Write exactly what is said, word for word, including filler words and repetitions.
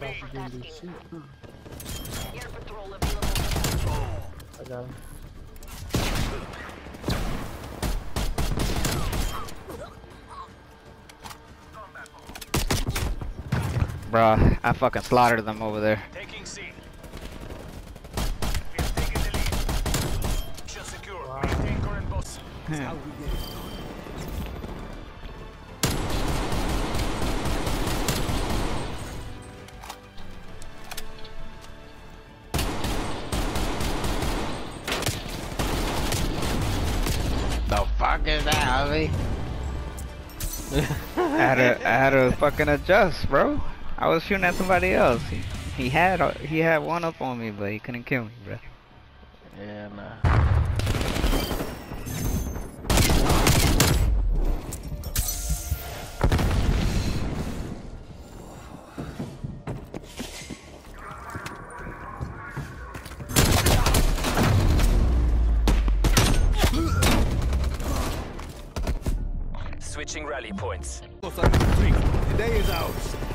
also doing this shit, huh? Air patrol available. I got him. Bruh, I fucking slaughtered them over there. Taking C. We have taken the lead. Mission secure. Wow. Maintain current boss. Hmm. How we get it done. The fuck is that, Javi? I had to, I had to fucking adjust, bro. I was shooting at somebody else. He, he had, he had one up on me, but he couldn't kill me, bro. Yeah, nah. Switching rally points. The day is ours.